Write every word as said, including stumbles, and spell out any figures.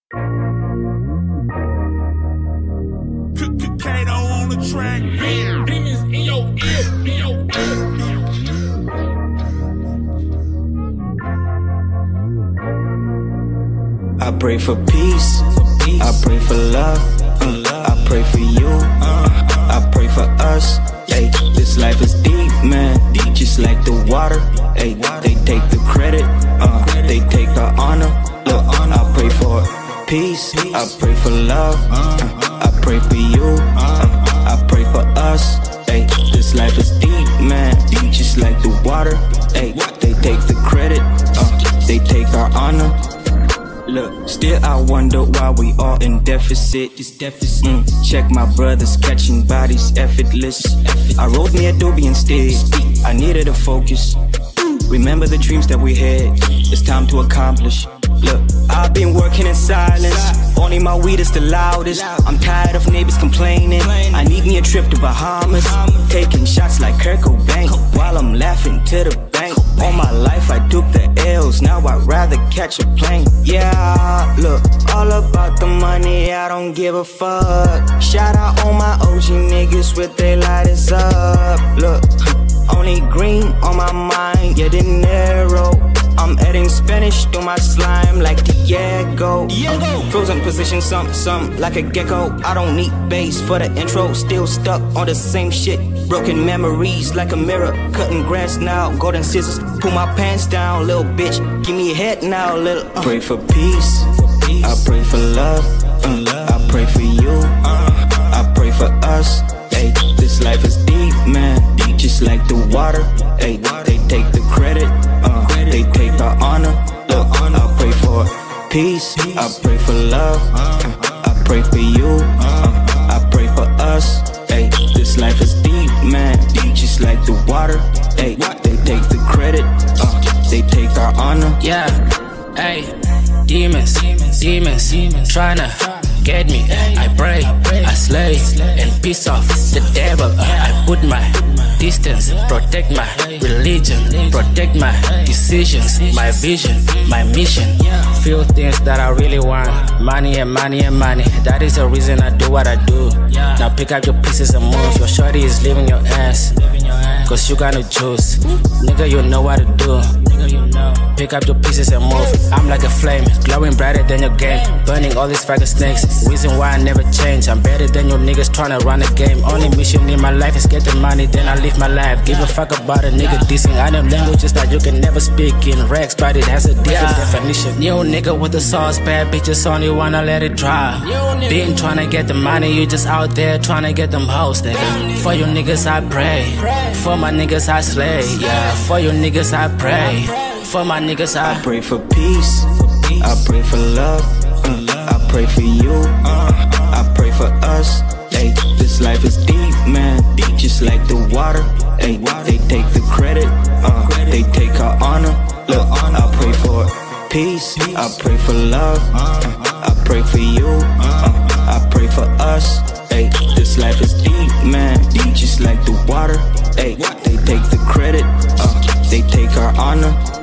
Kato on the track, demons in your ear, in your ear. I pray for peace, I pray for love, I pray for you, I pray for us. Ay, this life is deep, man, deep just like the water. Ay, they take the credit, uh, they take the honor. Look, I pray for peace, I pray for love, uh, I pray for you, uh, I pray for us. Ay, this life is deep, man, deep just like the water. Ay, they take the credit, uh, they take our honor. Look, still I wonder why we all in deficit. This deficit. Mm, check my brothers catching bodies effortless. I wrote me Adobe instead. I needed a focus. Remember the dreams that we had. It's time to accomplish. Look, I've been working in silence. Only my weed is the loudest. I'm tired of neighbors complaining. I need me a trip to Bahamas. Taking shots like Kurt Cobain while I'm laughing to the bank. All my life I took the L's. Now I'd rather catch a plane. Yeah, look, all about the money. I don't give a fuck. Shout out all my O G niggas with their lighters up. Look, only green on my mind. Yeah, dinero. I'm adding Spanish to my slime like Diego. Diego. Frozen position, some, some like a gecko. I don't need bass for the intro. Still stuck on the same shit. Broken memories like a mirror. Cutting grass now, golden scissors. Pull my pants down, little bitch. Give me a head now, little. Uh. Pray for peace. I pray for love. Uh, I pray for you. Uh, I pray for us. Ay, this life is deep, man. Deep just like the water. Ay, they take the credit. Uh, they take the honor. Look, I pray for peace. I pray for love. Uh, I pray for you. Uh, I pray for us. Ay, this life is deep, man. Deep just like the water. Ay, they take the credit. Uh, they take our honor. Yeah, ay, demons, demons, demons, tryna get me. I pray, I slay, and piss off the devil. I put my distance, protect my religion, protect my decisions, my vision, my mission. Few things that I really want, money and money and money. That is the reason I do what I do. Now pick up your pieces and move. Your shorty is leaving your ass, cause you got no juice. Nigga, you know what to do. Pick up your pieces and move. I'm like a flame, glowing brighter than your game. Burning all these faggot snakes. Reason why I never change. I'm better than your niggas tryna run a game. Only mission in my life is get the money, then I live my life. Give a fuck about a nigga dissing. I know languages that you can never speak in Rex, but it has a different yeah. definition. New nigga with the sauce, bad bitches only wanna let it dry. Been tryna get the money, you just out there tryna get them hoes, nigga. For you niggas I pray, for my niggas I slay. Yeah, for you niggas I pray, for my niggas I, I pray for peace, I pray for love, uh, I pray for you, uh, I pray for us. Ay, this life is deep, man, deep just like the water. Ay, they take the credit, uh, they take our honor. Look, I pray for peace, I pray for love, uh, I pray for you, uh, I pray for us. Ay, this life is deep, man, deep just like the water. Ay, they take the credit, uh, they take our honor.